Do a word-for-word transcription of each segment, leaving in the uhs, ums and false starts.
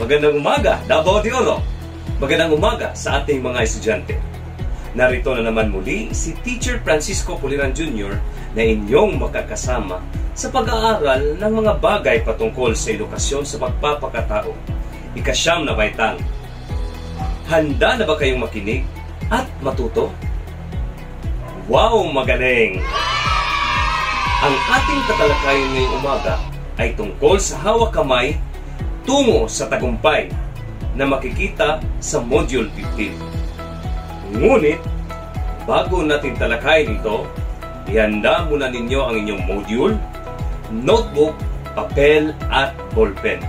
Magandang umaga, Davao de Oro. Magandang umaga sa ating mga estudyante. Narito na naman muli si Teacher Francisco Puliran Junior na inyong makakasama sa pag-aaral ng mga bagay patungkol sa edukasyon sa pagpapakatao. Ikasyam na baitang. Handa na ba kayong makinig at matuto? Wow, magaling! Ang ating tatalakayin ngayong umaga ay tungkol sa hawak kamay tungo sa tagumpay na makikita sa Module fifteen. Ngunit, bago natin talakayin ito, ihanda muna ninyo ang inyong module, notebook, papel at ballpen.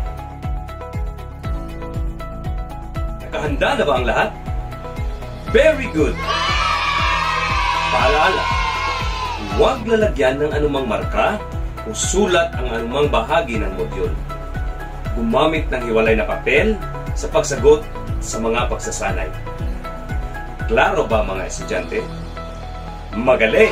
Nakahanda na ba ang lahat? Very good! Paalala, huwag lalagyan ng anumang marka o sulat ang anumang bahagi ng module. Gumamit ng hiwalay na papel sa pagsagot sa mga pagsasanay. Klaro ba mga estudyante? Magaling!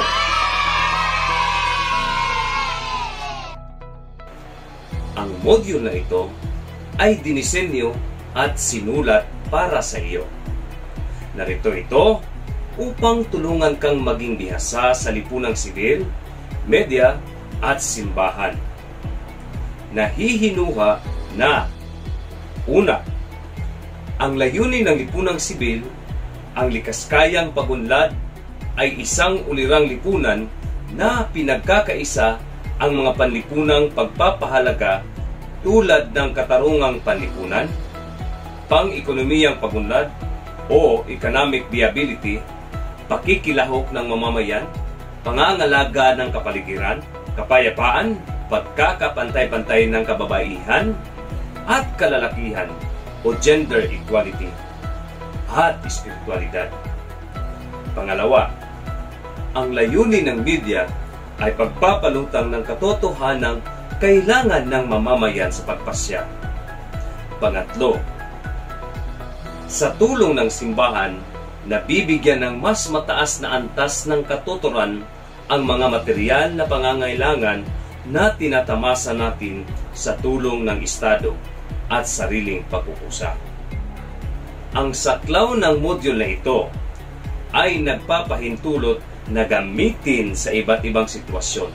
Ang module na ito ay dinisenyo at sinulat para sa iyo. Narito ito upang tulungan kang maging bihasa sa lipunang sibil, media at simbahan. Nahihinuha na una, ang layunin ng lipunang sibil, ang likaskayang pagunlad ay isang ulirang lipunan na pinagkakaisa ang mga panlipunang pagpapahalaga tulad ng katarungang panlipunan, pang-ekonomiyang pagunlad o economic viability, pakikilahok ng mamamayan, pangangalaga ng kapaligiran, kapayapaan, pagkakapantay-pantay ng kababaihan at kalalakihan o gender equality at espiritualidad. Pangalawa, ang layunin ng media ay pagpapalutang ng katotohanang kailangan ng mamamayan sa pagpasya. Pangatlo, sa tulong ng simbahan, nabibigyan ng mas mataas na antas ng katuturan ang mga material na pangangailangan na tinatamasa natin sa tulong ng Estado at sariling pagkukusa. Ang saklaw ng module na ito ay nagpapahintulot na gamitin sa iba't ibang sitwasyon.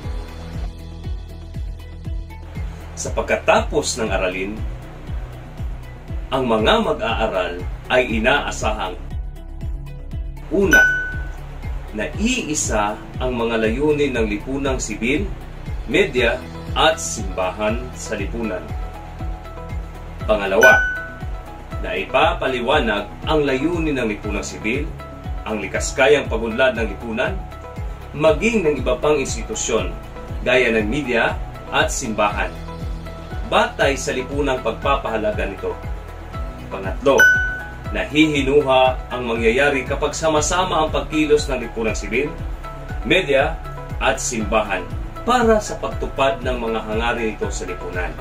Sa pagkatapos ng aralin, ang mga mag-aaral ay inaasahang una, na iisa ang mga layunin ng lipunang sibil, media at simbahan sa lipunan. Pangalawa, na ipapaliwanag ang layunin ng lipunang sibil, ang likaskayang pagunlad ng lipunan, maging ng iba pang institusyon gaya ng media at simbahan, batay sa lipunang pagpapahalaga nito. Pangatlo, nahihinuha ang mangyayari kapag sama-sama ang pagkilos ng lipunang sibil, media at simbahan para sa pagtupad ng mga hangarin nito sa lipunan.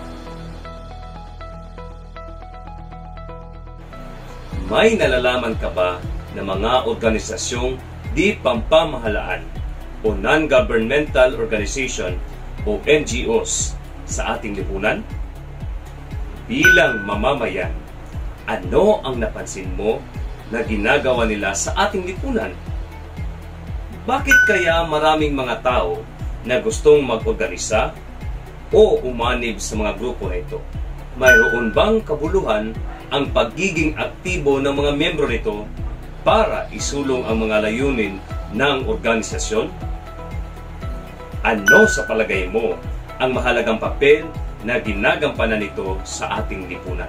May nalalaman ka ba na mga organisasyong di pampamahalaan o non-governmental organization o N G Os sa ating lipunan? Bilang mamamayan, ano ang napansin mo na ginagawa nila sa ating lipunan? Bakit kaya maraming mga tao na gustong mag-organisa o umanib sa mga grupo na ito? Mayroon bang kabuluhan ang pagiging aktibo ng mga miyembro nito para isulong ang mga layunin ng organisasyon? Ano sa palagay mo ang mahalagang papel na ginagampanan nito sa ating lipunan?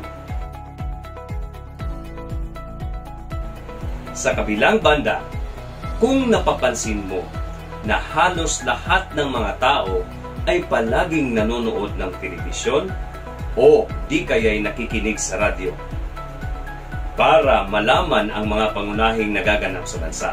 Sa kabilang banda, kung napapansin mo na halos lahat ng mga tao ay palaging nanonood ng telebisyon o di kaya'y nakikinig sa radyo para malaman ang mga pangunahing nagaganap sa bansa.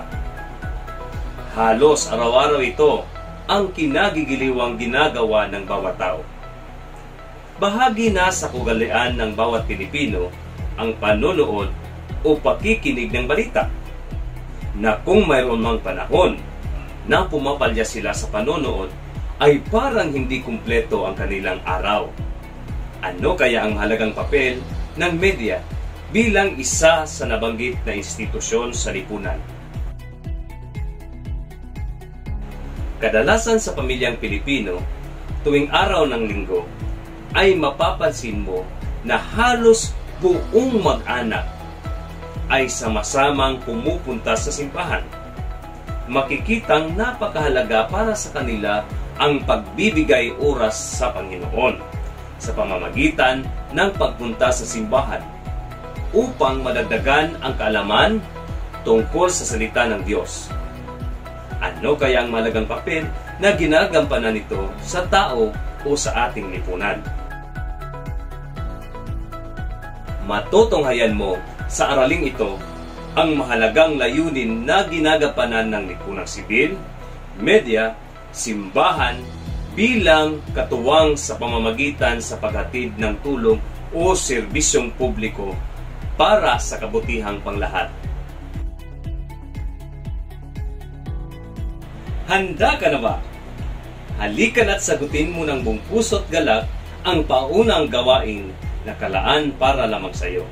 Halos araw-araw ito ang kinagigiliwang ginagawa ng bawat tao. Bahagi na sa ugalian ng bawat Pilipino ang panonood o pakikinig ng balita, na kung mayroon mang panahon na pumapalya sila sa panonood, ay parang hindi kumpleto ang kanilang araw. Ano kaya ang mahalagang papel ng media bilang isa sa nabanggit na institusyon sa lipunan. Kadalasan sa pamilyang Pilipino, tuwing araw ng linggo, ay mapapansin mo na halos buong mag-anak ay sama-samang pumupunta sa simbahan. Makikitang napakahalaga para sa kanila ang pagbibigay oras sa Panginoon sa pamamagitan ng pagpunta sa simbahan upang madagdagan ang kaalaman tungkol sa salita ng Diyos. Ano kaya ang mahalagang papel na ginagampanan nito sa tao o sa ating lipunan? Matutunghayan mo sa araling ito ang mahalagang layunin na ginagampanan ng lipunang sibil, media, simbahan bilang katuwang sa pamamagitan sa paghatid ng tulong o serbisyong publiko para sa kabutihang panglahat. Handa ka na ba? Halika na't sagutin mo ng buong puso't galak ang paunang gawain na kalaan para lamang sa iyo.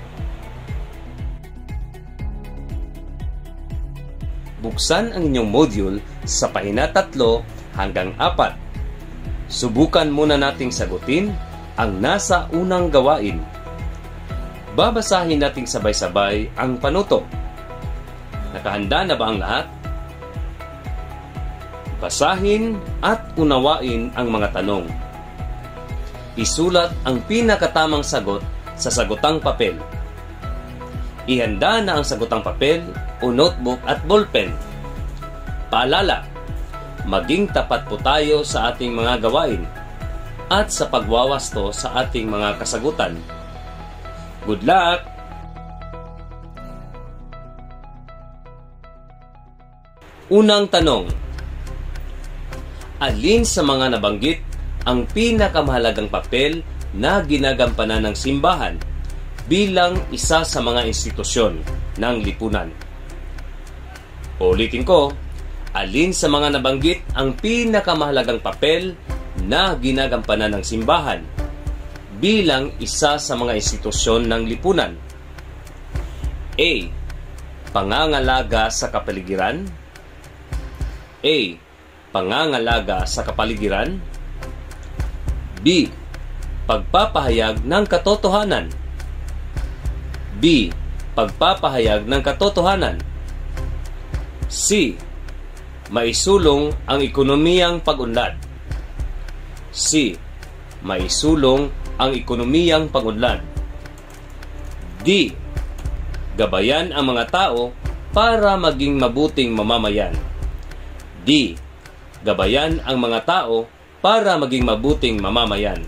Buksan ang inyong module sa pahina tatlo hanggang apat. Subukan muna nating sagutin ang nasa unang gawain. Babasahin nating sabay-sabay ang panuto. Nakahanda na ba ang lahat? Basahin at unawain ang mga tanong. Isulat ang pinakatamang sagot sa sagutang papel. Ihanda na ang sagutang papel o notebook at ballpen. Paalala, maging tapat po tayo sa ating mga gawain at sa pagwawasto sa ating mga kasagutan. Good luck! Unang tanong. Alin sa mga nabanggit ang pinakamahalagang papel na ginagampanan ng simbahan bilang isa sa mga institusyon ng lipunan? Ulitin ko, alin sa mga nabanggit ang pinakamahalagang papel na ginagampanan ng simbahan bilang isa sa mga institusyon ng lipunan? A. Pangangalaga sa kapaligiran. A. Pangangalaga sa kapaligiran. B. Pagpapahayag ng katotohanan. B. Pagpapahayag ng katotohanan. C. Maisulong ang ekonomiyang pag-unlad. C. Maisulong ang ekonomiyang pag-unlad. D. Gabayan ang mga tao para maging mabuting mamamayan. D. Gabayan ang mga tao para maging mabuting mamamayan.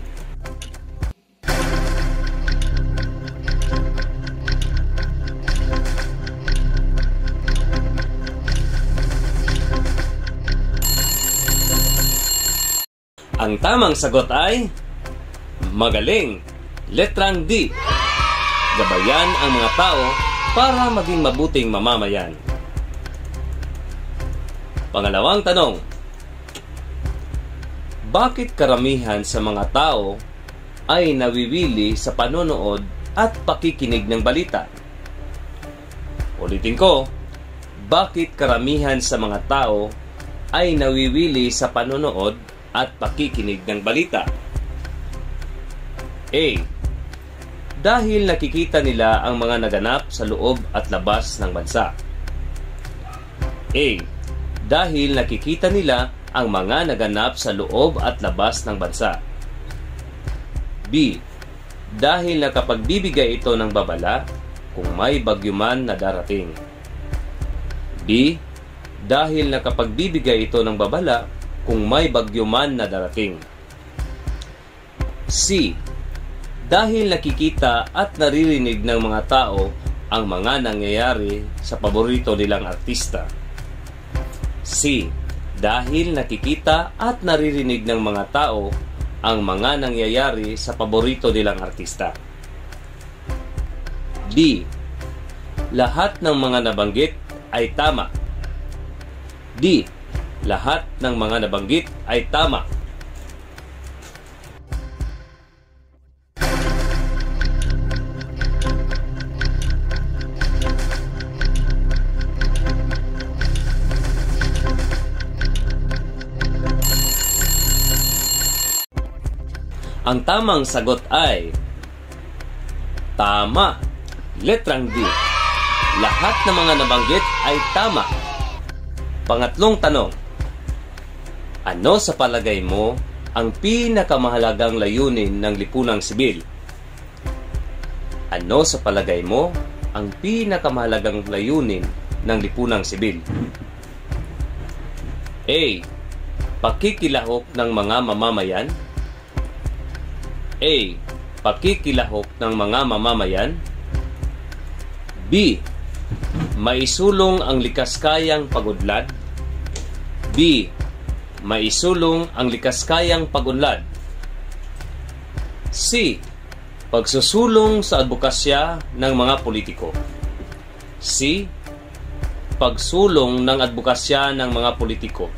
Ang tamang sagot ay magaling. Letrang D. Gabayan ang mga tao para maging mabuting mamamayan. Pangalawang tanong. Bakit karamihan sa mga tao ay nawiwili sa panonood at pakikinig ng balita? Ulitin ko, bakit karamihan sa mga tao ay nawiwili sa panonood at pakikinig ng balita? A. Dahil nakikita nila ang mga naganap sa loob at labas ng bansa. A. Dahil nakikita nila ang mga naganap sa loob at labas ng bansa. B. Dahil nakapagbibigay ito ng babala kung may bagyo man na darating. D. Dahil nakapagbibigay ito ng babala kung may bagyo man na darating. C. Dahil nakikita at naririnig ng mga tao ang mga nangyayari sa paborito nilang artista. C. Dahil nakikita at naririnig ng mga tao ang mga nangyayari sa paborito nilang artista. D. Lahat ng mga nabanggit ay tama. D. Lahat ng mga nabanggit ay tama. Ang tamang sagot ay tama. Letrang D. Lahat ng mga nabanggit ay tama. Pangatlong tanong. Ano sa palagay mo ang pinakamahalagang layunin ng lipunang sibil? Ano sa palagay mo ang pinakamahalagang layunin ng lipunang sibil? A. Pakikilahok ng mga mamamayan. A. Pakikilahok ng mga mamamayan. B. Maisulong ang likaskayang pag-unlad. B. Maisulong ang likaskayang pag-unlad. C. Pagsusulong sa advokasya ng mga politiko. C. Pagsulong ng advokasya ng mga politiko.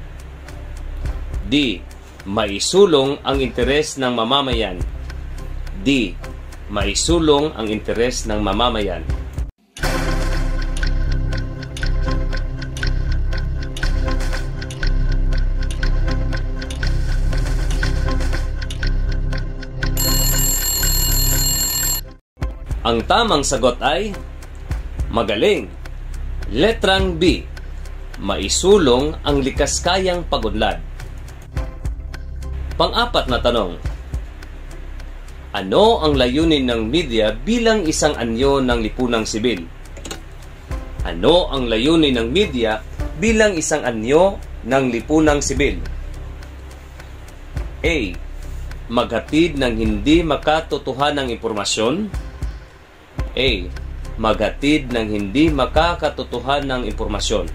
D. Maisulong ang interes ng mamamayan. D. Maisulong ang interes ng mamamayan. Ang tamang sagot ay magaling. Letrang B. Maisulong ang likaskayang pag-unlad. Pang-apat na tanong. Ano ang layunin ng media bilang isang anyo ng lipunang sibil? Ano ang layunin ng media bilang isang anyo ng lipunang sibil? A. Maghatid ng hindi makatotohanang impormasyon. A. Maghatid ng hindi makakatotohanang impormasyon.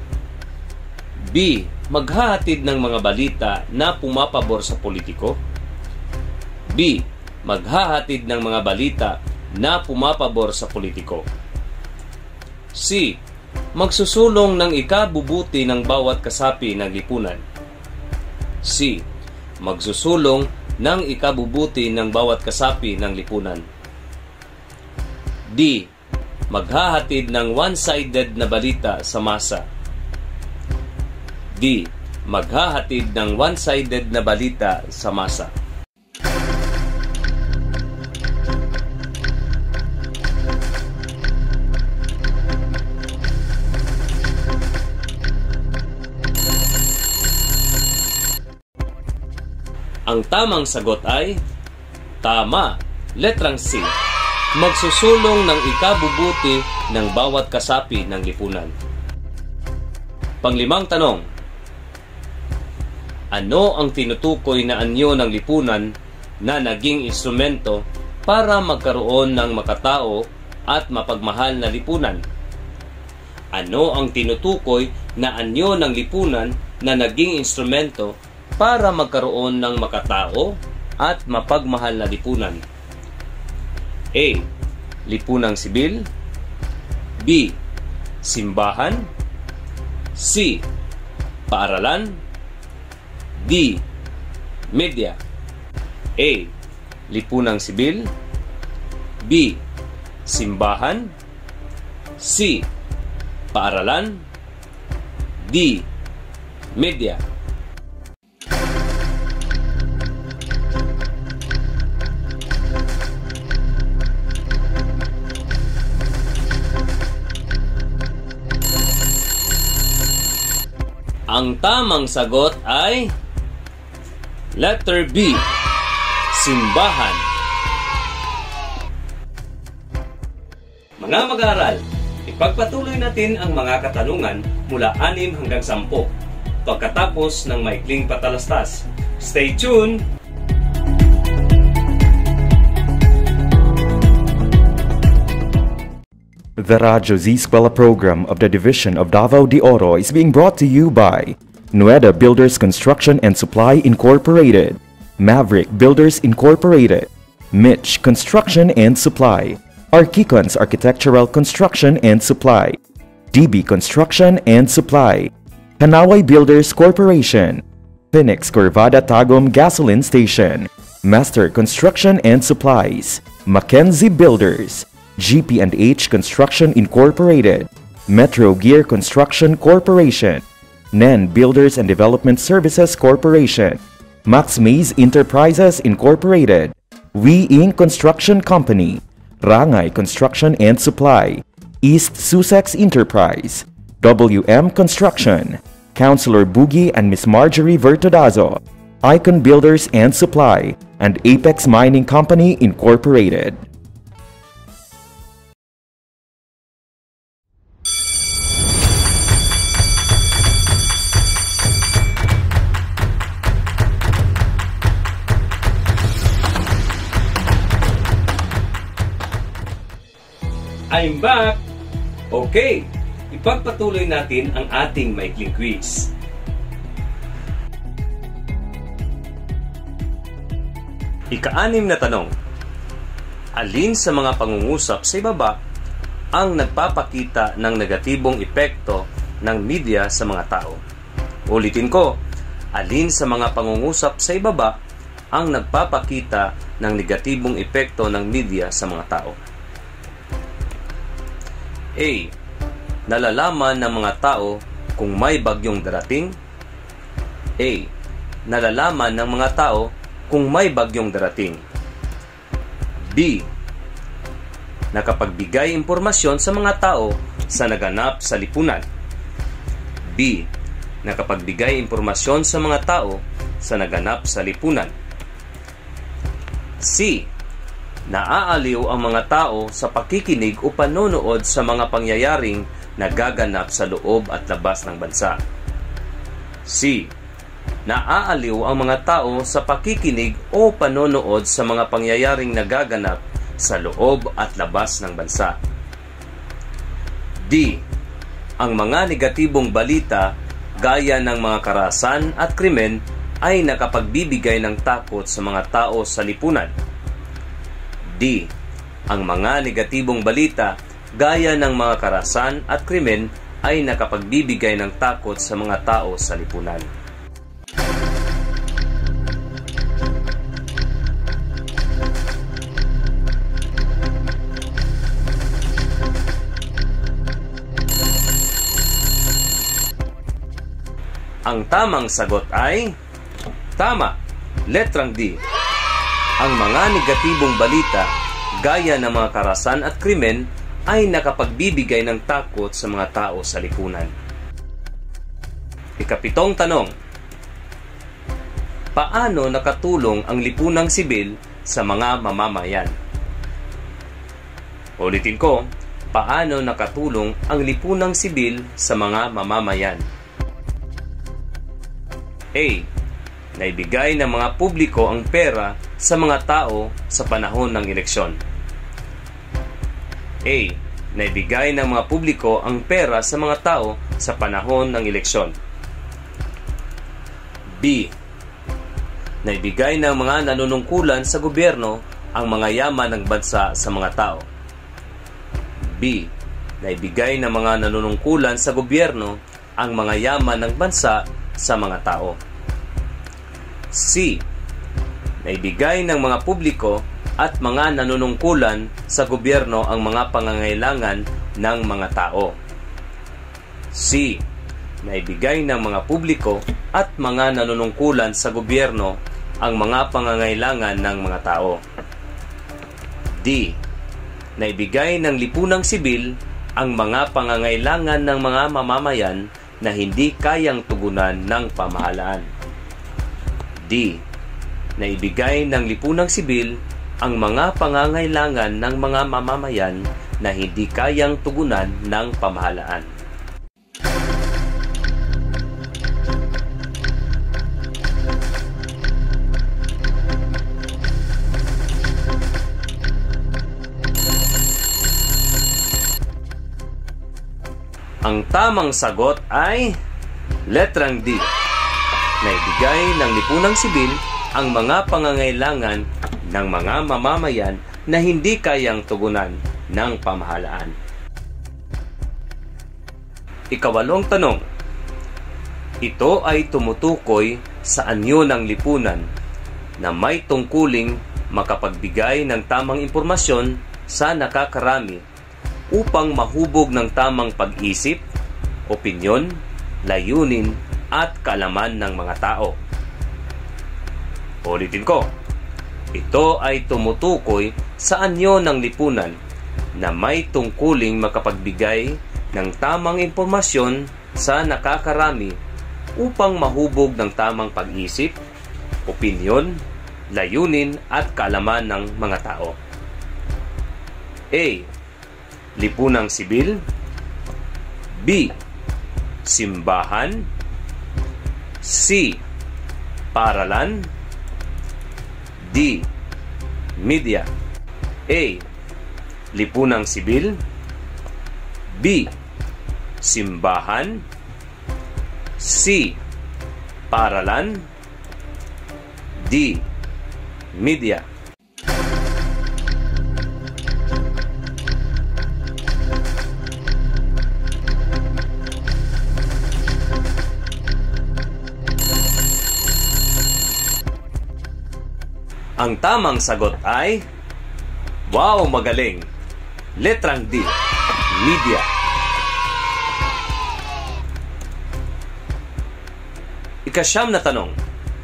B. Maghahatid ng mga balita na pumapabor sa politiko. B. Maghahatid ng mga balita na pumapabor sa politiko. C. Magsusulong ng ikabubuti ng bawat kasapi ng lipunan. C. Magsusulong ng ikabubuti ng bawat kasapi ng lipunan. D. Maghahatid ng one-sided na balita sa masa. D. Maghahatid ng one-sided na balita sa masa. Ang tamang sagot ay tama. Letrang C. Magsusulong ng ikabubuti ng bawat kasapi ng lipunan. Panglimang tanong. Ano ang tinutukoy na anyo ng lipunan na naging instrumento para magkaroon ng makatao at mapagmahal na lipunan? Ano ang tinutukoy na anyo ng lipunan na naging instrumento para magkaroon ng makatao at mapagmahal na lipunan? A. Lipunang sibil. B. Simbahan. C. Paaralan. D. Media. A. Lipunang sibil. B. Simbahan. C. Paaralan. D. Media. Ang tamang sagot ay letter B. Simbahan. Mga mag-aaral, ipagpatuloy natin ang mga katanungan mula anim hanggang sampo pagkatapos ng maikling patalastas. Stay tuned! The Radyo Z Eskwela program of the Division of Davao de Oro is being brought to you by Nueda Builders Construction and Supply Incorporated, Maverick Builders Incorporated, Mitch Construction and Supply, Archicons Architectural Construction and Supply, D B Construction and Supply, Hanaway Builders Corporation, Phoenix Corvada Tagum Gasoline Station, Master Construction and Supplies, Mackenzie Builders, G P and H Construction Incorporated, Metro Gear Construction Corporation, N E N Builders and Development Services Corporation, Max Mays Enterprises Incorporated, We Incorporated Construction Company, Rangay Construction and Supply, East Sussex Enterprise, W M Construction, Councilor Boogie and Miss Marjorie Vertodazo, Icon Builders and Supply, and Apex Mining Company Incorporated. I'm back! Okay, ipagpatuloy natin ang ating maikling quiz. Ika-anim na tanong. Alin sa mga pangungusap sa ibaba ang nagpapakita ng negatibong epekto ng media sa mga tao? Ulitin ko, alin sa mga pangungusap sa ibaba ang nagpapakita ng negatibong epekto ng media sa mga tao? A. Nalalaman ng mga tao kung may bagyong darating. A. Nalalaman ng mga tao kung may bagyong darating. B. Nakapagbigay impormasyon sa mga tao sa naganap sa lipunan. B. Nakapagbigay impormasyon sa mga tao sa naganap sa lipunan. C. Naaaliw ang mga tao sa pakikinig o panonood sa mga pangyayaring nagaganap sa loob at labas ng bansa. C. Naaaliw ang mga tao sa pakikinig o panonood sa mga pangyayaring nagaganap sa loob at labas ng bansa. D. Ang mga negatibong balita gaya ng mga karahasan at krimen ay nakapagbibigay ng takot sa mga tao sa lipunan. D. Ang mga negatibong balita gaya ng mga karahasan at krimen ay nakapagbibigay ng takot sa mga tao sa lipunan. Ang tamang sagot ay tama, letrang D. Ang mga negatibong balita gaya ng mga karahasan at krimen ay nakapagbibigay ng takot sa mga tao sa lipunan. Ikapitong tanong. Paano nakatulong ang lipunang sibil sa mga mamamayan? Ulitin ko, paano nakatulong ang lipunang sibil sa mga mamamayan? A. Naibigay ng mga publiko ang pera sa mga tao sa panahon ng eleksyon. A. Naibigay ng mga publiko ang pera sa mga tao sa panahon ng eleksyon. B. Naibigay ng mga nanunungkulan sa gobyerno ang mga yaman ng bansa sa mga tao. B. Naibigay ng mga nanunungkulan sa gobyerno ang mga yaman ng bansa sa mga tao. C. Naibigay ng mga publiko at mga nanunungkulan sa gobyerno ang mga pangangailangan ng mga tao. C. Naibigay ng mga publiko at mga nanunungkulan sa gobyerno ang mga pangangailangan ng mga tao. D. Naibigay ng lipunang sibil ang mga pangangailangan ng mga mamamayan na hindi kayang tugunan ng pamahalaan. D. Naibigay ng lipunang sibil ang mga pangangailangan ng mga mamamayan na hindi kayang tugunan ng pamahalaan. Ang tamang sagot ay letrang D. Naibigay ng lipunang sibil ang mga pangangailangan ng mga mamamayan na hindi kayang tugunan ng pamahalaan. Ikawalong tanong. Ito ay tumutukoy sa anyo ng lipunan na may tungkuling makapagbigay ng tamang impormasyon sa nakakarami upang mahubog ng tamang pag-isip, opinyon, layunin at kaalaman ng mga tao. Ulitin ko. Ito ay tumutukoy sa anyo ng lipunan na may tungkuling makapagbigay ng tamang impormasyon sa nakakarami upang mahubog ng tamang pag-isip, opinyon, layunin at kaalaman ng mga tao. A. Lipunang sibil. B. Simbahan. C. Paaralan. D. Media. A. Lipunang sibil. B. Simbahan. C. Paaralan. D. Media. Ang tamang sagot ay, wow, magaling! Letrang D, media. Ikasyam na tanong.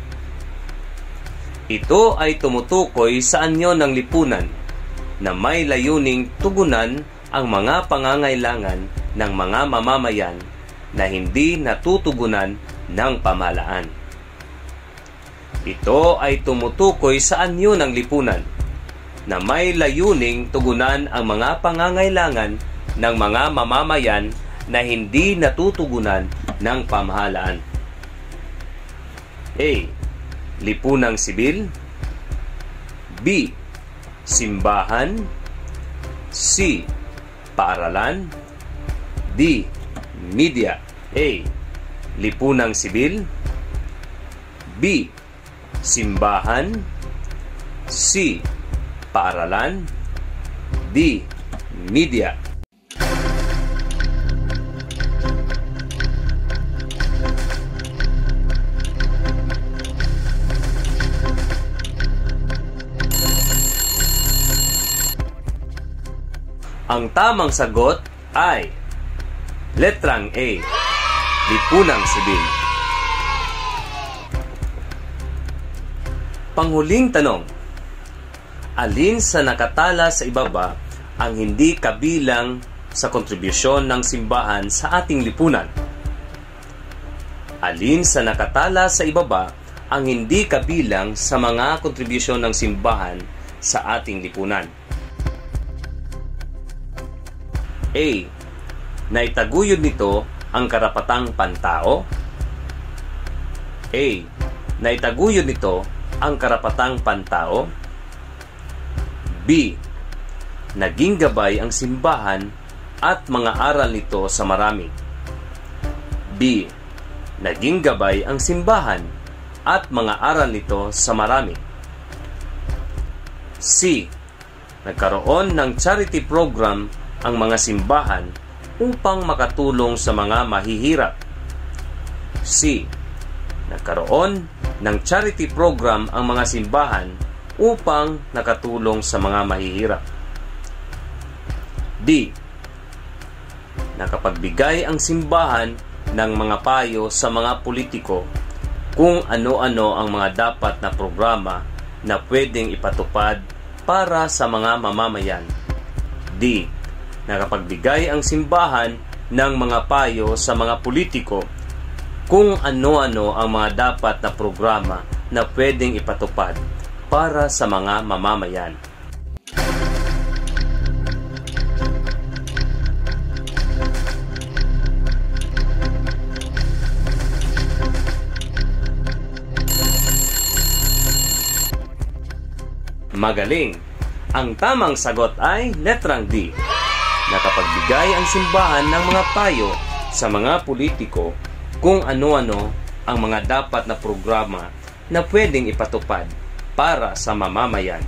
Ito ay tumutukoy sa anyo ng lipunan na may layuning tugunan ang mga pangangailangan ng mga mamamayan na hindi natutugunan ng pamahalaan. Ito ay tumutukoy sa anyo ng lipunan na may layuning tugunan ang mga pangangailangan ng mga mamamayan na hindi natutugunan ng pamahalaan. A. Lipunang sibil. B. Simbahan. C. Paaralan. D. Media. A. Lipunang sibil. B. Simbahan. C. Paaralan. D. Media. Ang tamang sagot ay letrang A. Lipunang sibil. Panghuling tanong. Alin sa nakatala sa ibaba ang hindi kabilang sa kontribusyon ng simbahan sa ating lipunan? Alin sa nakatala sa ibaba ang hindi kabilang sa mga kontribusyon ng simbahan sa ating lipunan? A. Naitaguyod nito ang karapatang pantao. A. Naitaguyod nito ang karapatang pantao. B. Naging gabay ang simbahan at mga aral nito sa marami. B. Naging gabay ang simbahan at mga aral nito sa marami. C. Nagkaroon ng charity program ang mga simbahan upang makatulong sa mga mahihirap. C. Nagkaroon ng charity program ang mga simbahan upang nakatulong sa mga mahihirap. D. Nakapagbigay ang simbahan ng mga payo sa mga politiko kung ano-ano ang mga dapat na programa na pwedeng ipatupad para sa mga mamamayan. D. Nakapagbigay ang simbahan ng mga payo sa mga politiko kung ano-ano ang mga dapat na programa na pwedeng ipatupad para sa mga mamamayan. Magaling! Ang tamang sagot ay letrang D. Nakapagbigay ang simbahan ng mga payo sa mga politiko kung ano-ano ang mga dapat na programa na pwedeng ipatupad para sa mamamayan.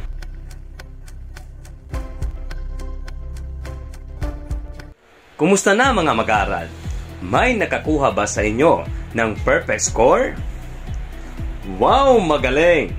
Kumusta na mga mag-aaral? May nakakuha ba sa inyo ng perfect score? Wow, magaling!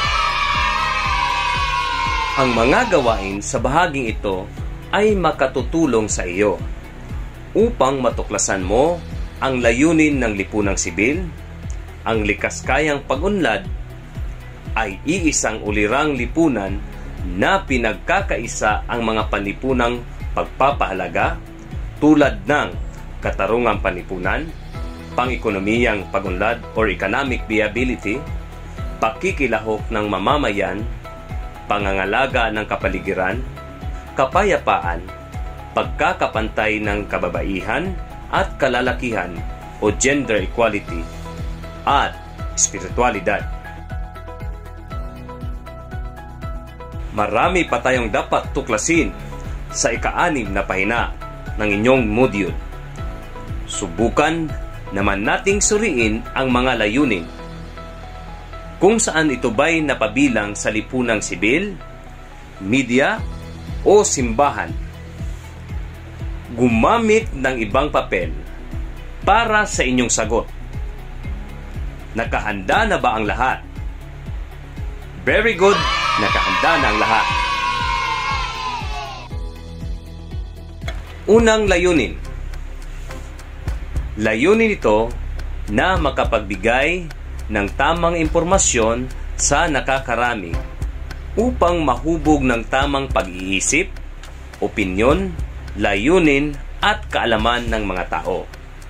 Ang mga gawain sa bahaging ito ay makatutulong sa iyo upang matuklasan mo ang layunin ng lipunang sibil, ang likas kayang pag-unlad, ay iisang ulirang lipunan na pinagkakaisa ang mga panlipunang pagpapahalaga tulad ng katarungang panlipunan, pang-ekonomiyang pagunlad or economic viability, pakikilahok ng mamamayan, pangangalaga ng kapaligiran, kapayapaan, pagkakapantay ng kababaihan at kalalakihan o gender equality, at espiritualidad. Marami pa tayong dapat tuklasin sa ika-anim na pahina ng inyong module. Subukan naman nating suriin ang mga layunin. Kung saan ito ba'y napabilang sa lipunang sibil, media, o simbahan. Gumamit ng ibang papel para sa inyong sagot. Nakahanda na ba ang lahat? Very good, nakahanda na ang lahat. Unang layunin. Layunin ito na makapagbigay ng tamang impormasyon sa nakakarami upang mahubog ng tamang pag-iisip, opinyon, layunin at kaalaman ng mga tao.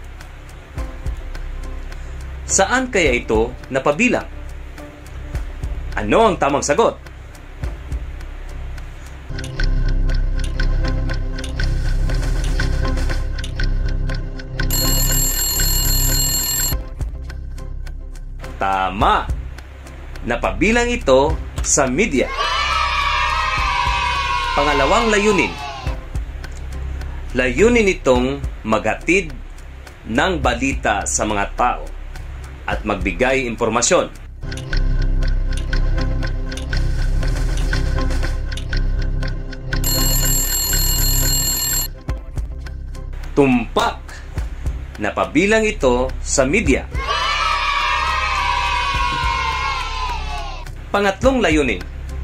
Saan kaya ito napabilang? Ano ang tamang sagot? Tama! Napabilang ito sa media. Pangalawang layunin. Layunin itong maghatid ng balita sa mga tao at magbigay impormasyon. Tumpak. Napabilang ito sa media. Pangatlong layunin.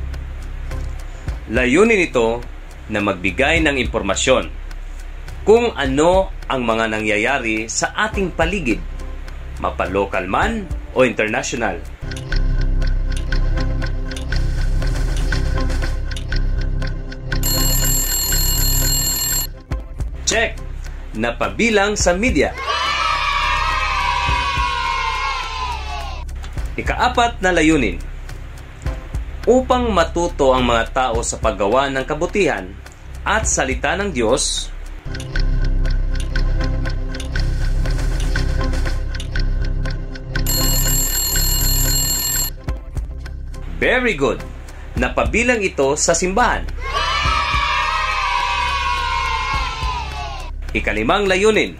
Layunin ito na magbigay ng impormasyon kung ano ang mga nangyayari sa ating paligid, mapalokal man o international. Check! Napabilang sa media. Ikaapat na layunin. Upang matuto ang mga tao sa paggawa ng kabutihan at salita ng Diyos, very good. Napabilang ito sa simbahan. Ikalimang layunin.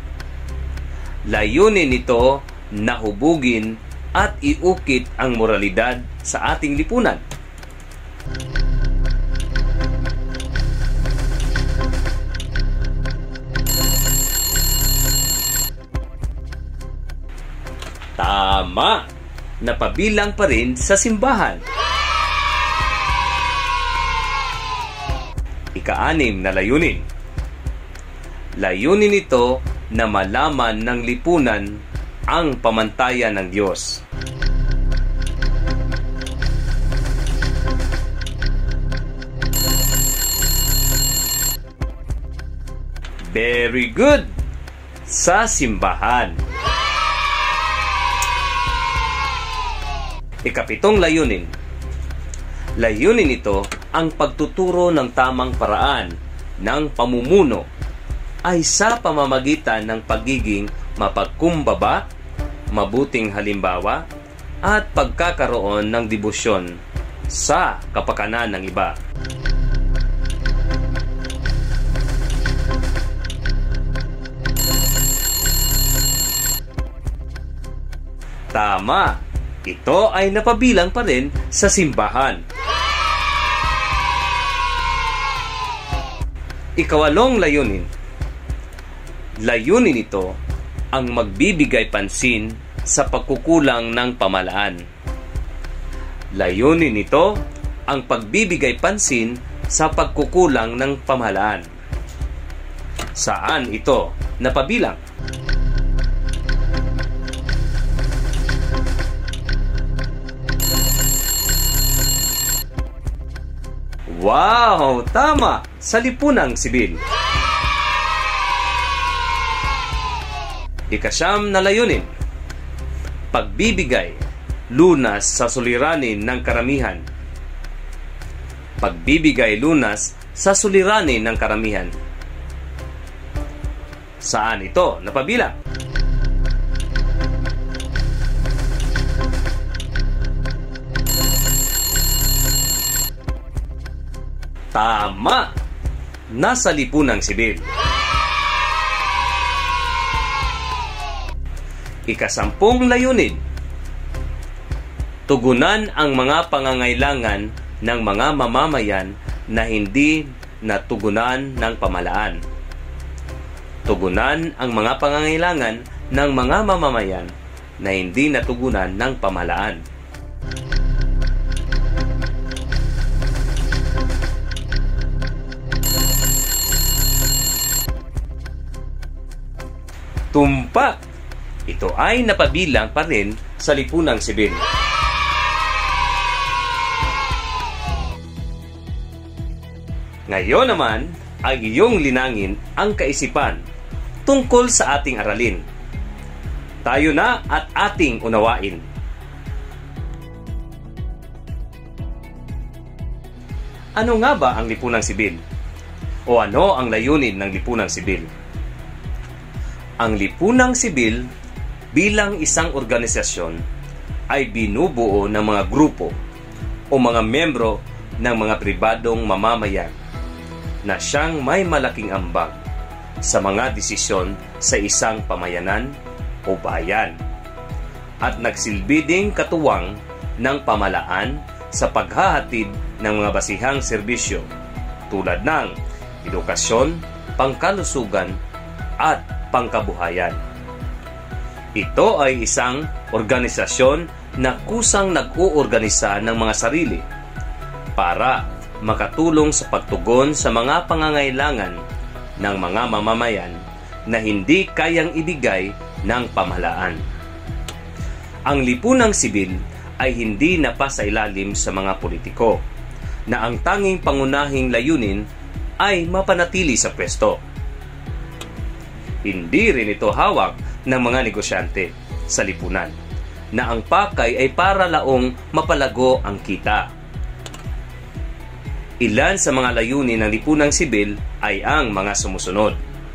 Layunin ito na hubugin at iukit ang moralidad sa ating lipunan. Tama! Napabilang pa rin sa simbahan. Ika-anim na layunin. Layunin ito na malaman ng lipunan ang pamantayan ng Diyos. Very good! Sa simbahan. Ikapitong layunin. Layunin ito ang pagtuturo ng tamang paraan ng pamumuno ay sa pamamagitan ng pagiging mapagkumbaba, mabuting halimbawa, at pagkakaroon ng debosyon sa kapakanan ng iba. Tama! Ito ay napabilang pa rin sa simbahan. Ikawalong layunin. Layunin ito ang magbibigay pansin sa pagkukulang ng pamahalaan. Layunin nito ang pagbibigay pansin sa pagkukulang ng pamahalaan. Saan ito napabilang? Wow! Tama! Sa lipunang sibil. Ikasyam na layunin. Pagbibigay, lunas sa suliranin ng karamihan. Pagbibigay lunas sa suliranin ng karamihan. Saan ito napabilang? Tama! Nasa lipunang sibil. Ikasampung layunin. Tugunan ang mga pangangailangan ng mga mamamayan na hindi natugunan ng pamahalaan. Tugunan ang mga pangangailangan ng mga mamamayan na hindi natugunan ng pamahalaan. Tumpak! Ito ay napabilang pa rin sa lipunang sibil. Ngayon naman ay iyong linangin ang kaisipan tungkol sa ating aralin. Tayo na at ating unawain. Ano nga ba ang lipunang sibil? O ano ang layunin ng lipunang sibil? Ang lipunang sibil bilang isang organisasyon ay binubuo ng mga grupo o mga membro ng mga pribadong mamamayan na siyang may malaking ambag sa mga desisyon sa isang pamayanan o bayan at nagsilbi ding katuwang ng pamahalaan sa paghahatid ng mga basihang serbisyo tulad ng edukasyon, pangkalusugan at pangkabuhayan. Ito ay isang organisasyon na kusang nag-uorganisa ng mga sarili para makatulong sa pagtugon sa mga pangangailangan ng mga mamamayan na hindi kayang ibigay ng pamahalaan. Ang lipunang sibil ay hindi napasailalim sa mga politiko na ang tanging pangunahing layunin ay mapanatili sa pwesto. Hindi rin ito hawak ng mga negosyante sa lipunan na ang pakay ay para laong mapalago ang kita. Ilan sa mga layunin ng lipunang sibil ay ang mga sumusunod.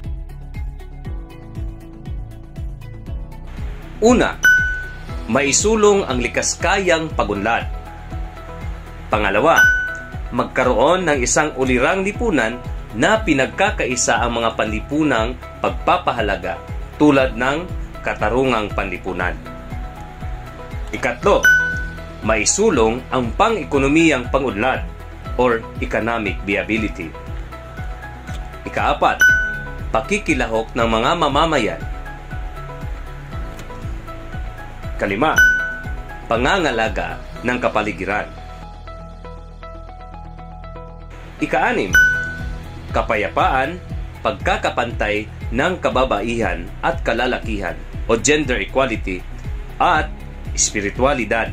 Una, maisulong ang likaskayang pagunlad. Pangalawa, magkaroon ng isang ulirang lipunan na pinagkakaisa ang mga panlipunang pagpapahalaga tulad ng katarungang panlipunan. Ikatlo, maisulong ang pang-ekonomiyang pangunlad or economic viability. Ikaapat, pakikilahok ng mga mamamayan. Kalima, pangangalaga ng kapaligiran. Ikaanim, kapayapaan, pagkakapantay ng kababaihan at kalalakihan o gender equality at espiritualidad.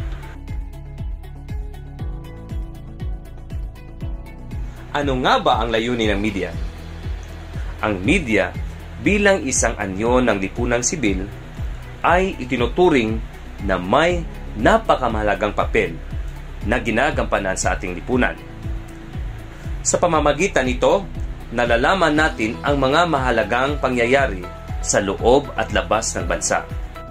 Ano nga ba ang layunin ng media? Ang media bilang isang anyo ng lipunang sibil ay itinuturing na may napakamahalagang papel na ginagampanan sa ating lipunan. Sa pamamagitan nito, nalalaman natin ang mga mahalagang pangyayari sa loob at labas ng bansa.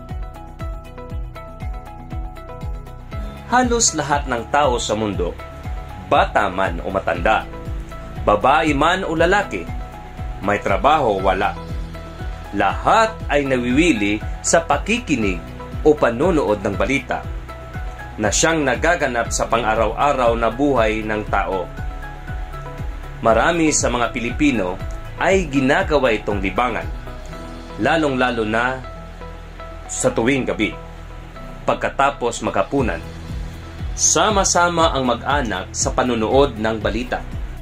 Halos lahat ng tao sa mundo, bata man o matanda, babae man o lalaki, may trabaho o wala, lahat ay nawiwili sa pakikinig o panonood ng balita na siyang nagaganap sa pang-araw-araw na buhay ng tao. Marami sa mga Pilipino ay ginagawa itong libangan, lalong-lalo na sa tuwing gabi, pagkatapos maghapunan. Sama-sama ang mag-anak sa panonood ng balita.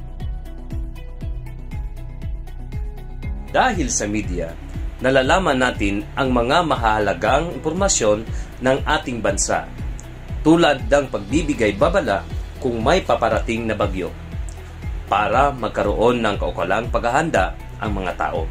Dahil sa media, nalalaman natin ang mga mahalagang impormasyon ng ating bansa, tulad ng pagbibigay babala kung may paparating na bagyo. para magkaroon ng kaukalang paghahanda ang mga tao.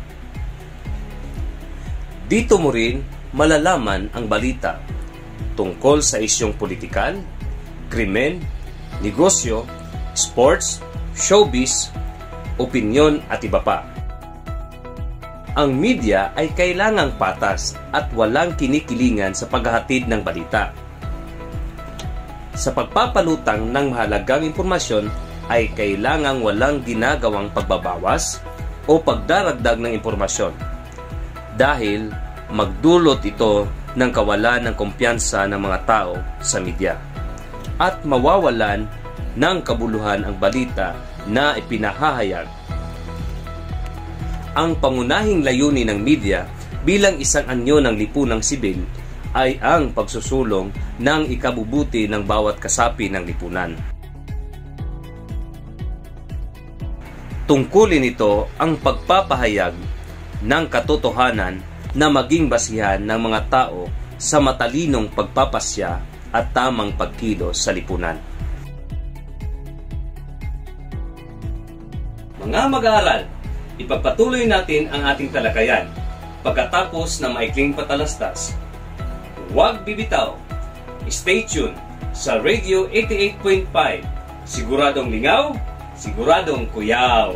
Dito mo rin malalaman ang balita tungkol sa isyong politikal, krimen, negosyo, sports, showbiz, opinyon at iba pa. Ang media ay kailangang patas at walang kinikilingan sa paghahatid ng balita. Sa pagpapalutang ng mahalagang impormasyon ay kailangang walang ginagawang pagbabawas o pagdaragdag ng impormasyon dahil magdulot ito ng kawalan ng kumpiyansa ng mga tao sa media at mawawalan ng kabuluhan ang balita na ipinahahayag. Ang pangunahing layunin ng media bilang isang anyo ng lipunang sibil ay ang pagsusulong ng ikabubuti ng bawat kasapi ng lipunan. Tungkulin ito ang pagpapahayag ng katotohanan na maging basihan ng mga tao sa matalinong pagpapasya at tamang pagkilos sa lipunan. Mga mag-aaral, ipagpatuloy natin ang ating talakayan pagkatapos ng maikling patalastas. Huwag bibitaw. Stay tuned sa Radio eighty-eight point five. Siguradong lingaw, siguradong kuyaw.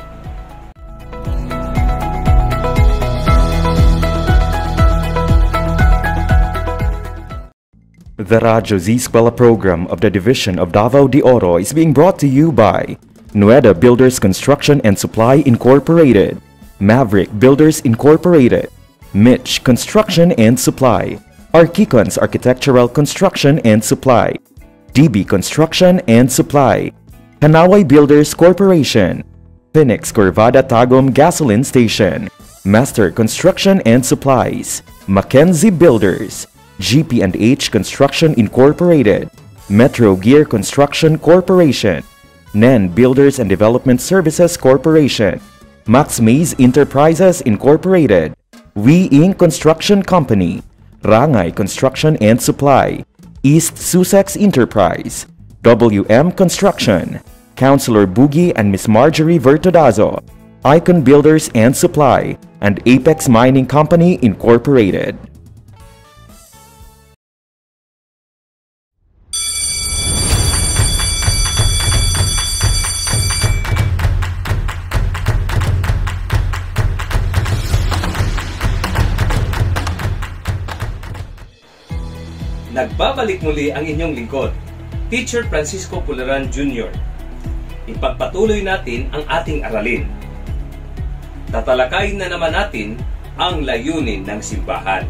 The Radyo Z Eskwela program of the Division of Davao de Oro is being brought to you by Nueda Builders Construction and Supply Incorporated, Maverick Builders Incorporated, Mitch Construction and Supply, Archicons Architectural Construction and Supply, D B Construction and Supply, Hanaway Builders Corporation, Phoenix Corvada Tagum Gasoline Station, Master Construction and Supplies, Mackenzie Builders, G P and H Construction Incorporated, Metro Gear Construction Corporation, N E N Builders and Development Services Corporation, Max Mays Enterprises Incorporated, We Incorporated Construction Company, Rangay Construction and Supply, East Sussex Enterprise, W M Construction, Councilor Boogie and Miss Marjorie Vertodazo, Icon Builders and Supply, and Apex Mining Company Incorporated. Nagbabalik muli ang inyong lingkod, Teacher Francisco Puliran Junior Ipagpatuloy natin ang ating aralin. Tatalakayin na naman natin ang layunin ng simbahan.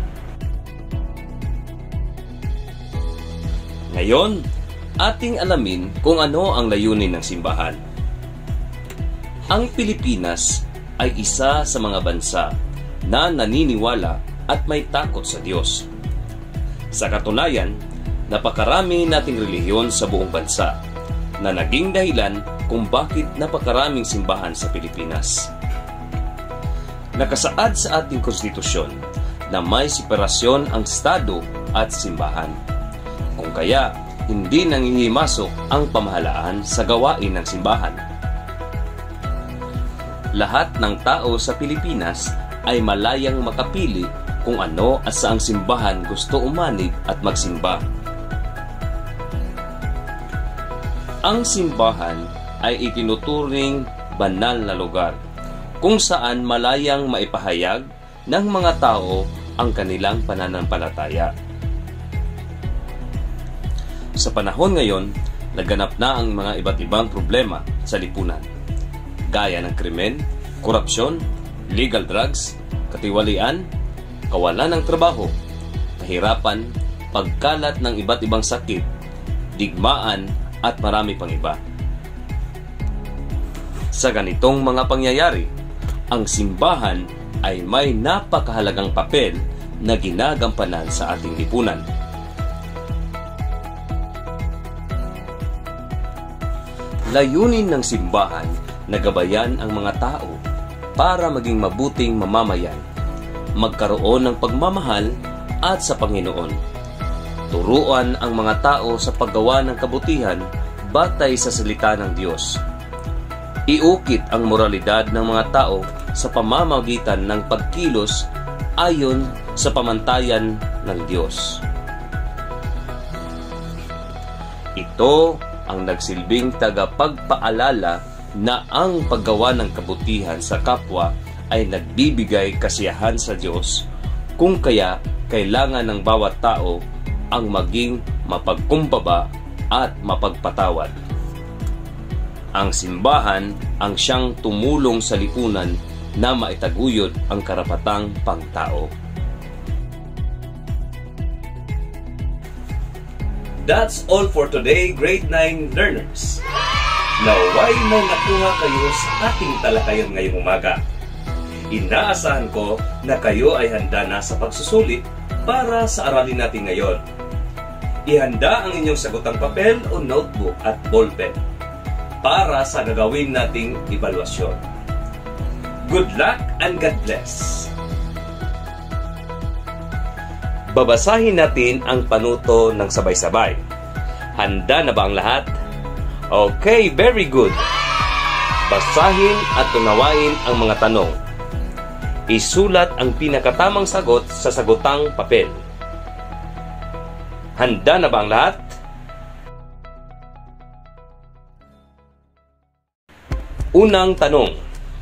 Ngayon, ating alamin kung ano ang layunin ng simbahan. Ang Pilipinas ay isa sa mga bansa na naniniwala at may takot sa Diyos. Sa katunayan, napakarami nating relihiyon sa buong bansa na naging dahilan kung bakit napakaraming simbahan sa Pilipinas. Nakasaad sa ating konstitusyon na may separasyon ang Estado at simbahan. Kung kaya, hindi nangihimasok ang pamahalaan sa gawain ng simbahan. Lahat ng tao sa Pilipinas ay malayang makapili kung ano at saang simbahan gusto umanig at magsimba. Ang simbahan ay itinuturing banal na lugar kung saan malayang maipahayag ng mga tao ang kanilang pananampalataya. Sa panahon ngayon, laganap na ang mga iba't ibang problema sa lipunan, gaya ng krimen, korupsyon, illegal drugs, katiwalian, kawalan ng trabaho, kahirapan, pagkalat ng iba't ibang sakit, digmaan at marami pang iba. Sa ganitong mga pangyayari, ang simbahan ay may napakahalagang papel na ginagampanan sa ating lipunan. Layunin ng simbahan na gabayan ang mga tao para maging mabuting mamamayan, magkaroon ng pagmamahal at sa Panginoon. Turuan ang mga tao sa paggawa ng kabutihan batay sa salita ng Diyos. Iukit ang moralidad ng mga tao sa pamamagitan ng pagkilos ayon sa pamantayan ng Diyos. Ito ang nagsilbing tagapagpaalala na ang paggawa ng kabutihan sa kapwa ay nagbibigay kasiyahan sa Diyos, kung kaya kailangan ng bawat tao ang maging mapagkumbaba at mapagpatawad. Ang simbahan ang siyang tumulong sa lipunan na maitaguyod ang karapatang pangtao. That's all for today, grade nine learners. Naway may nakuha kayo sa ating talakayan ngayong umaga. Inaasahan ko na kayo ay handa na sa pagsusulit para sa aralin natin ngayon. Ihanda ang inyong sagotang papel o notebook at ballpen para sa gagawin nating evaluasyon. Good luck and God bless! Babasahin natin ang panuto ng sabay-sabay. Handa na ba ang lahat? Okay, very good! Basahin at unawain ang mga tanong. Isulat ang pinakatamang sagot sa sagotang papel. Handa na ba ang lahat? Unang tanong.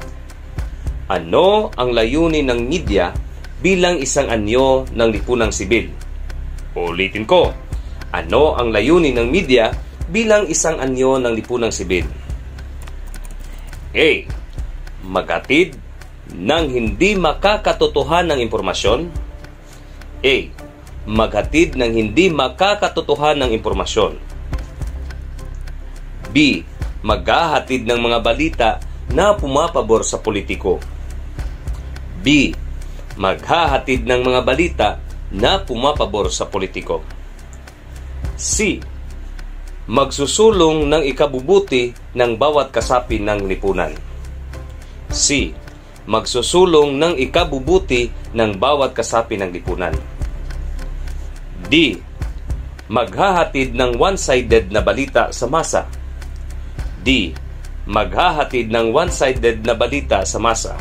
Ano ang layunin ng media bilang isang anyo ng lipunang sibil? Ulitin ko. Ano ang layunin ng media bilang isang anyo ng lipunang sibil? A. Maghatid ng hindi makakatotohan ng impormasyon. A. Maghatid ng hindi makakatotohan ng impormasyon. B. Maghahatid ng mga balita na pumapabor sa politiko. B. Maghahatid ng mga balita na pumapabor sa politiko. C. Magsusulong ng ikabubuti ng bawat kasapi ng lipunan. C. Magsusulong ng ikabubuti ng bawat kasapi ng lipunan. D. Maghahatid ng one-sided na balita sa masa. D. Maghahatid ng one-sided na balita sa masa.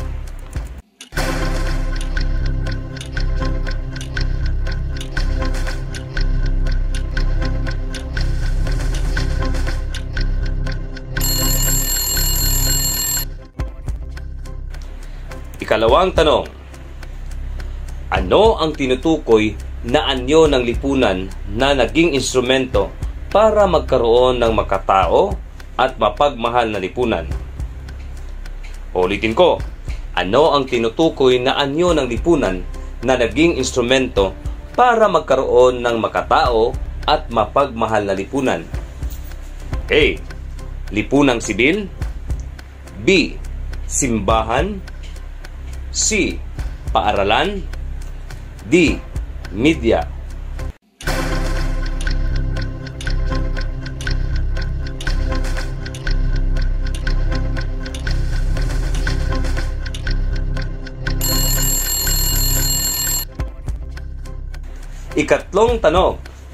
Ikalawang tanong. Ano ang tinutukoy na anyo ng lipunan na naging instrumento para magkaroon ng makatao at mapagmahal na lipunan? Ulitin ko. Ano ang tinutukoy na anyo ng lipunan na naging instrumento para magkaroon ng makatao at mapagmahal na lipunan? A. Lipunang sibil. B. Simbahan. C. Paaralan. D. Media. Ikatlong tanong.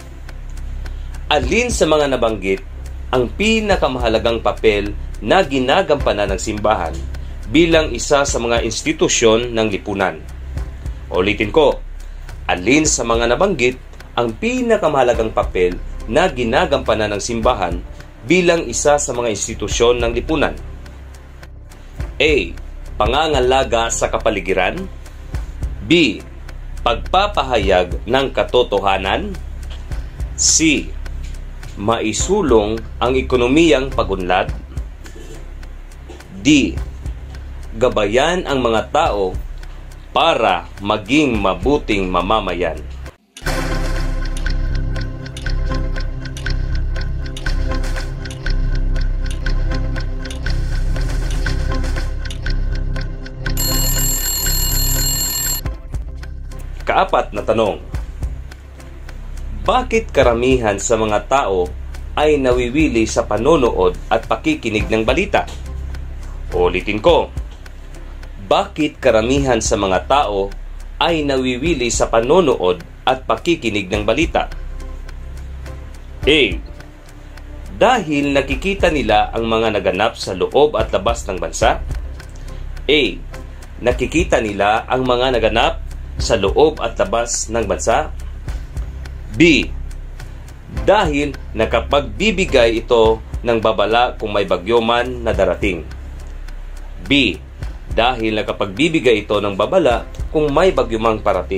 Alin sa mga nabanggit ang pinakamahalagang papel na ginagampanan ng simbahan bilang isa sa mga institusyon ng lipunan? Ulitin ko. Alin sa mga nabanggit ang pinakamahalagang papel na ginagampanan ng simbahan bilang isa sa mga institusyon ng lipunan? A. Pangangalaga sa kapaligiran. B. Pagpapahayag ng katotohanan. C. Maisulong ang ekonomiyang pagunlad. D. Gabayan ang mga tao para maging mabuting mamamayan. Kaapat na tanong. Bakit karamihan sa mga tao ay nawiwili sa panonood at pakikinig ng balita? Ulitin ko. Bakit karamihan sa mga tao ay nawiwili sa panonood at pakikinig ng balita? A. dahil nakikita nila ang mga naganap sa loob at labas ng bansa? A. Nakikita nila ang mga naganap sa loob at labas ng bansa? B. Dahil nakapagbibigay ito ng babala kung may bagyo man na darating. B. Dahil nakapagbibigay ito ng babala kung may bagyo mang parating.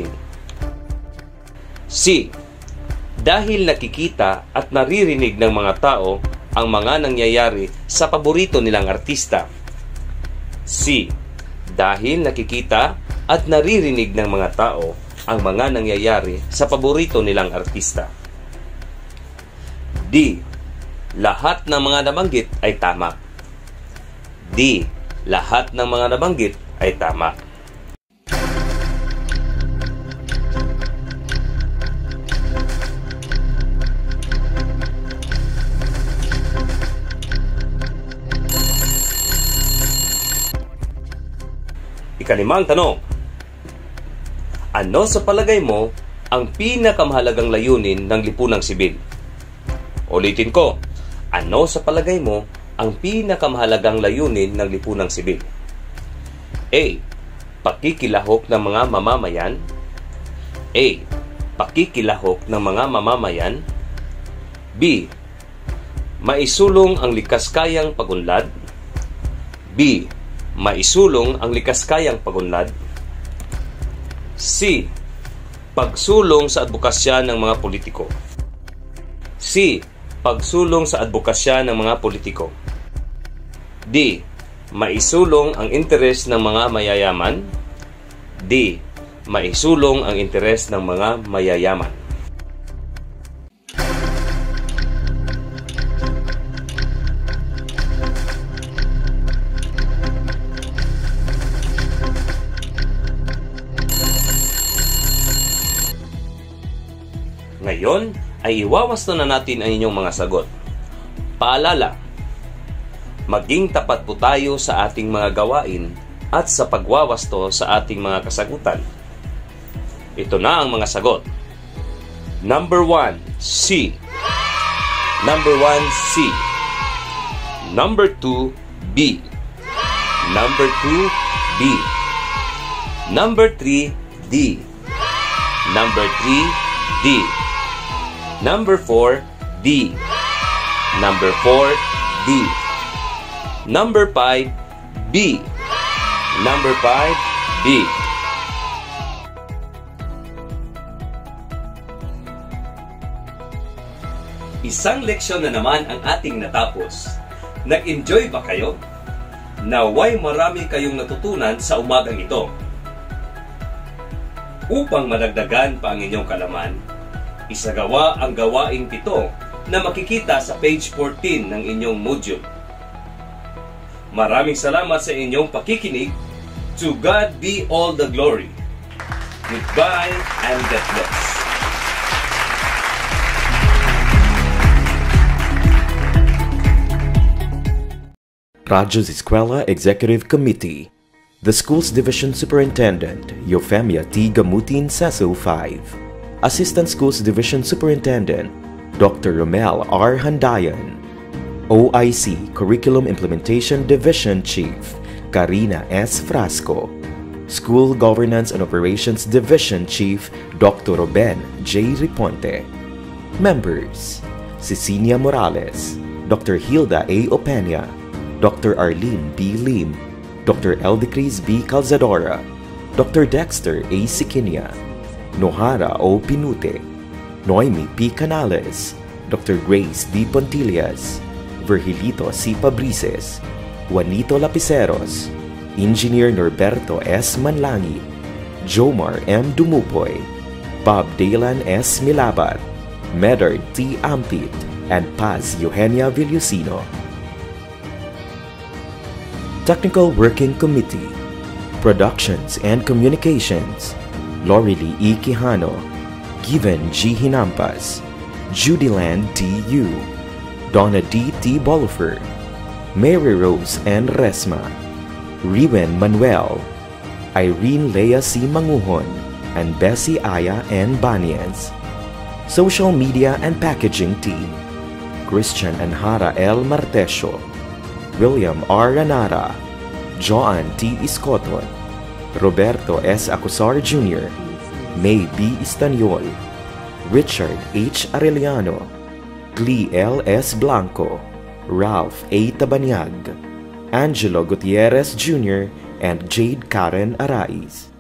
C. Dahil nakikita at naririnig ng mga tao ang mga nangyayari sa paborito nilang artista. C. Dahil nakikita at naririnig ng mga tao ang mga nangyayari sa paborito nilang artista. D. Lahat ng mga nabanggit ay tama. D. Lahat ng mga nabanggit ay tama. Ikalimang tanong. Ano sa palagay mo ang pinakamahalagang layunin ng lipunang sibil? Ulitin ko. Ano sa palagay mo ang pinakamahalagang layunin ng lipunang sibil? A. Pakikilahok ng mga mamamayan. A. Pakikilahok ng mga mamamayan. B. Maisulong ang likaskayang pagunlad. B. Maisulong ang likaskayang pagunlad. C. Pagsulong sa advokasya ng mga politiko. C. Pagsulong sa advokasya ng mga politiko. D. Maisulong ang interes ng mga mayayaman. D. Maisulong ang interes ng mga mayayaman. Ngayon ay iwawasto na natin ang inyong mga sagot. Paalala, maging tapat po tayo sa ating mga gawain at sa pagwawasto sa ating mga kasagutan. Ito na ang mga sagot. Number one, C. Number one, C. Number two, B. Number two, B. Number three, D. Number three, D. Number four, D. Number four, D. Number five, B. Number five, B. Isang leksyon na naman ang ating natapos. Nag-enjoy ba kayo? Naway marami kayong natutunan sa umagang ito. Upang madagdagan pa ang inyong kalaman, isagawa ang gawaing pito na makikita sa page fourteen ng inyong module. Maraming salamat sa inyong pakikinig. To God be all the glory. Goodbye and God bless. Radyo's Eskwela Executive Committee. The Schools Division Superintendent, Eufemia T. Gamutin, Cecil five. Assistant Schools Division Superintendent, Doctor Romel R. Handayan. O I C Curriculum Implementation Division Chief, Karina S. Frasco. School Governance and Operations Division Chief, Doctor Ruben J. Riponte. Members: Cecilia Morales, Doctor Hilda A. Opeña, Doctor Arlene B. Lim, Doctor Eldecris B. Calzadora, Doctor Dexter A. Siquinia, Nohara O. Pinute, Noemi P. Canales, Doctor Grace D. Pontillas, Virgilito C. Pabrices, Juanito Lapiceros, Engineer Norberto S. Manlangi, Jomar M. Dumupoy, Bob Daylan S. Milabat, Medard T. Ampit, and Paz Eugenia Villusino. Technical Working Committee, Productions and Communications, Lorely E. Quijano, Given G. Hinampas, Judyland T. Yu, Donna D. T. Bolifer, Mary Rose N. Resma, Riwen Manuel, Irene Lea C. Manguhon, and Bessie Aya N. Banias. Social Media and Packaging Team, Christian Anhara L. Martesio, William R. Ranara, Joan T. Iscoton, Roberto S. Acusar Junior, May B. Istaniol, Richard H. Arellano, Glee L. S. Blanco, Ralph A. Tabanyag, Angelo Gutierrez Junior, and Jade Karen Araiz.